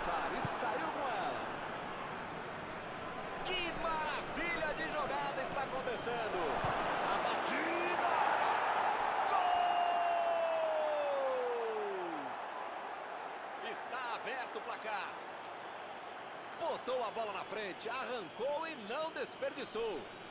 passar e saiu com ela. Que maravilha de jogada está acontecendo. A batida. Gol! Está aberto o placar. Botou a bola na frente, arrancou e não desperdiçou.